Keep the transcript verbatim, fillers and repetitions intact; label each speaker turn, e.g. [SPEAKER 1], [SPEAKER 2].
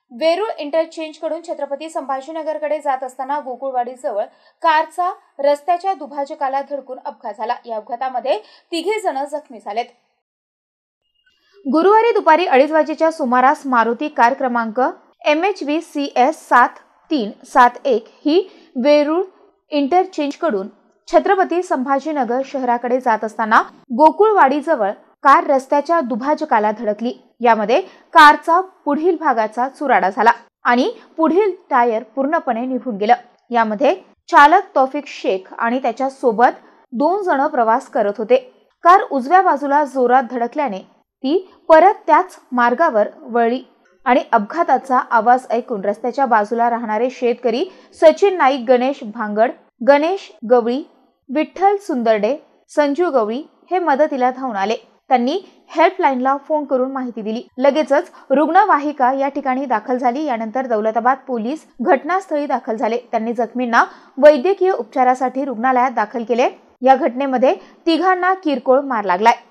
[SPEAKER 1] वेरूळ इंटरचेंजकडून छत्रपती संभाजीनगरकडे जात असताना गोकुळवाडीजवळ कारचा रस्त्याच्या दुभाजकाला धडकून अपघात झाला। या अपघातामध्ये तिघे जण जखमी झालेत। गुरुवारी दुपारी अडीच वाजेच्या सुमारास मारुती कार क्रमांक M H V C S सात तीन सात एक ही वेरूळ इंटरचेंजकडून छत्रपती संभाजीनगर शहराकडे जात असताना गोकुळवाडीजवळ कार रस्त्याच्या दुभाजकाला धडकली। यामध्ये कारचा पुढील भागाचा चुराडा झाला आणि पुढील टायर पूर्णपणे निघून गेलं। यामध्ये चालक तौफिक शेख आणि त्याच्या सोबत दोन जण प्रवास करत होते। कार उजव्या बाजूला जोरात धडकल्याने ती परत त्याच मार्गावर वळली आणि अपघाताचा आवाज ऐकून रस्त्याच्या बाजूला राहणारे शेतकरी सचिन नाईक, गणेश भांगड, गणेश गवळी, विठ्ठल सुंदरडे, संजू गवळी हे मदतीला धावून आले। त्यांनी हेल्पलाईनला फोन करून माहिती दिली। लगेचच रुग्णवाहिका या ठिकाणी दाखल झाली। यानंतर दौलताबाद पोलीस घटनास्थळी दाखल झाले। त्यांनी जखमींना वैद्यकीय उपचारासाठी रुग्णालयात दाखल केले। या घटनेमध्ये तिघांना किरकोळ मार लागलाय।